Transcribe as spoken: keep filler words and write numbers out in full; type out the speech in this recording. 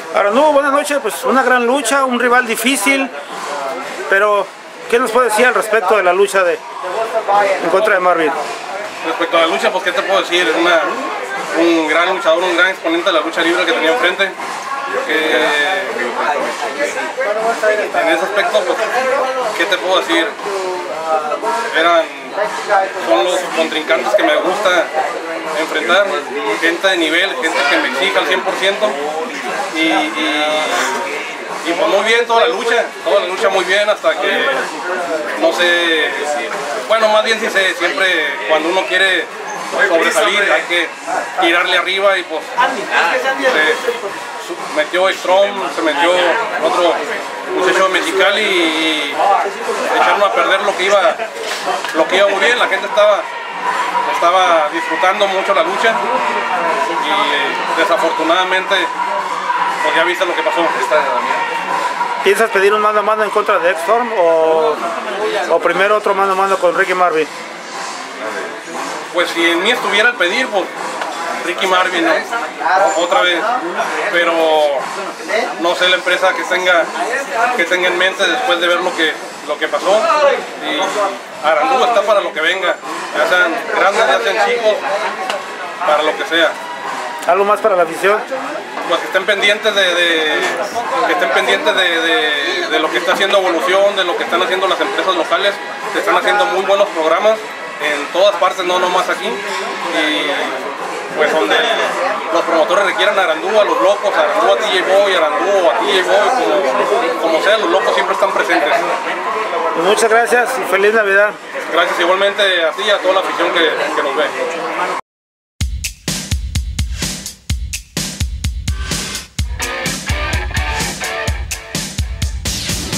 Arandú, buenas noches, pues una gran lucha, un rival difícil, pero ¿qué nos puede decir al respecto de la lucha de, en contra de Marvin? Respecto a la lucha, pues qué te puedo decir, es una, un gran luchador, un gran exponente de la lucha libre que tenía enfrente. Que, en ese aspecto, pues, ¿qué te puedo decir? Eran, son los contrincantes que me gusta enfrentar, gente de nivel, gente que me exija al cien por ciento y, y, y pues muy bien toda la lucha, toda la lucha muy bien hasta que, no sé, bueno, más bien si se, siempre cuando uno quiere sobresalir hay que tirarle arriba y pues se metió Strom, se metió otro muchacho de Mexicali y, y echaron a perder lo que iba lo que iba muy bien. La gente estaba estaba disfrutando mucho la lucha y desafortunadamente pues ya viste lo que pasó. ¿Piensas pedir un mano a mano en contra de X-Storm o, o primero otro mano a mano con Ricky Marvin? Pues si en mí estuviera el pedir, pues Ricky Marvin, ¿no? Otra vez, pero no sé la empresa que tenga que tenga en mente después de ver lo que lo que pasó. Y Arandú está para lo que venga, ya sean grandes, ya sean chicos, para lo que sea. ¿Algo más para la afición? Pues que estén pendientes de, de que estén pendientes de, de, de lo que está haciendo Evolución, de lo que están haciendo las empresas locales, que están haciendo muy buenos programas en todas partes, no nomás aquí. Y pues donde los promotores requieran a Arandú, a los locos, a Arandú, a T J Boy, Arandú, a T J Boy, como, como sea, los locos siempre están presentes. Muchas gracias y feliz Navidad. Gracias igualmente a ti y a toda la afición que, que nos ve.